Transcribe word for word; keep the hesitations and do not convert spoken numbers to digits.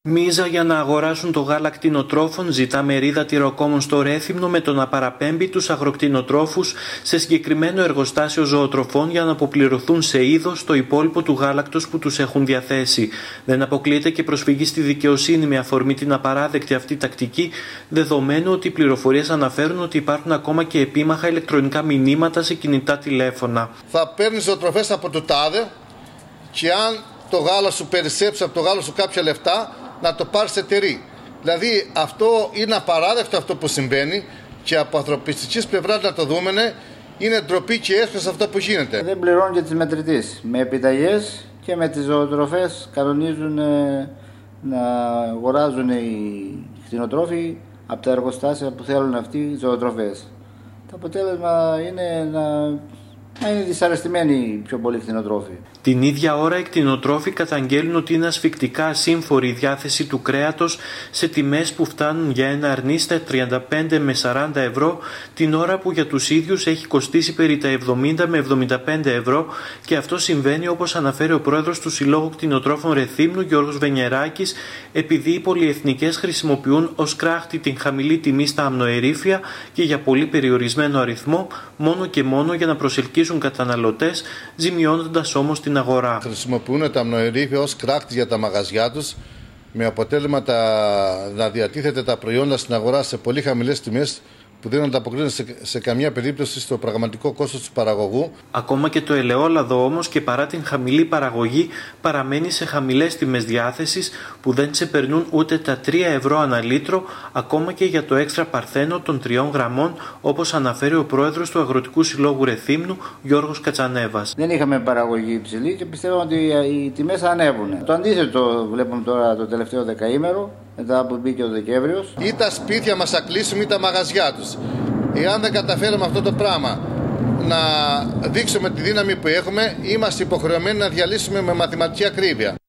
Μίζα για να αγοράσουν το γάλα κτηνοτρόφων ζητά μερίδα τυροκόμων στο Ρέθυμνο με το να παραπέμπει τους αγροκτηνοτρόφους σε συγκεκριμένο εργοστάσιο ζωοτροφών για να αποπληρωθούν σε είδος το υπόλοιπο του γάλακτος που τους έχουν διαθέσει. Δεν αποκλείεται και προσφυγή στη δικαιοσύνη με αφορμή την απαράδεκτη αυτή τακτική, δεδομένου ότι οι πληροφορίες αναφέρουν ότι υπάρχουν ακόμα και επίμαχα ηλεκτρονικά μηνύματα σε κινητά τηλέφωνα. Θα παίρνεις ζωοτροφές από το τάδε και αν το γάλα σου περισσέψει από το γάλα σου κάποια λεφτά, να το πάρει σε τυρί. Δηλαδή αυτό είναι απαράδεκτο αυτό που συμβαίνει και από ανθρωπιστικής πλευράς να το δούμε είναι ντροπή και έσχος αυτό που γίνεται. Δεν πληρώνουν και τις μετρητές. Με επιταγές και με τις ζωοτροφές κανονίζουν να αγοράζουν οι κτηνοτρόφοι από τα εργοστάσια που θέλουν αυτοί οι ζωοτροφές. Το αποτέλεσμα είναι να... να είναι δυσαρεστημένοι πιο πολλοί κτηνοτρόφοι. Την ίδια ώρα οι κτηνοτρόφοι καταγγέλνουν ότι είναι ασφικτικά ασύμφορη η διάθεση του κρέατος σε τιμές που φτάνουν για ένα αρνί στα τριάντα πέντε με σαράντα ευρώ, την ώρα που για τους ίδιους έχει κοστίσει περί τα εβδομήντα με εβδομήντα πέντε ευρώ, και αυτό συμβαίνει, όπως αναφέρει ο πρόεδρος του Συλλόγου Κτηνοτρόφων Ρεθύμνου, Γιώργος Βενιεράκης, επειδή οι πολυεθνικές χρησιμοποιούν ως κράχτη την χαμηλή τιμή στα αμνοερήφια και για πολύ περιορισμένο αριθμό, μόνο και μόνο για να προσελκύσουν καταναλωτές, ζημιώνοντας όμως την αγορά. Χρησιμοποιούν τα αμνοερήφια ως κράκτη για τα μαγαζιά τους, με αποτέλεσμα τα, να διατίθεται τα προϊόντα στην αγορά σε πολύ χαμηλές τιμές που δεν ανταποκρίνονται σε, σε καμία περίπτωση στο πραγματικό κόστος του παραγωγού. Ακόμα και το ελαιόλαδο όμως, και παρά την χαμηλή παραγωγή, παραμένει σε χαμηλές τιμές διάθεσης που δεν ξεπερνούν ούτε τα τρία ευρώ ανά λίτρο, ακόμα και για το έξτρα παρθένο των τριών γραμμών, όπως αναφέρει ο πρόεδρος του Αγροτικού Συλλόγου Ρεθύμνου, Γιώργος Κατσανέβας. Δεν είχαμε παραγωγή υψηλή και πιστεύω ότι οι τιμές θα ανέβουν. Το αντίθετο βλέπουμε τώρα το τελευταίο δεκαήμερο, μετά που μπήκε ο Δεκέμβριος. Ή τα σπίτια μας θα κλείσουμε ή τα μαγαζιά τους. Εάν δεν καταφέρουμε αυτό το πράγμα να δείξουμε τη δύναμη που έχουμε, είμαστε υποχρεωμένοι να διαλύσουμε με μαθηματική ακρίβεια.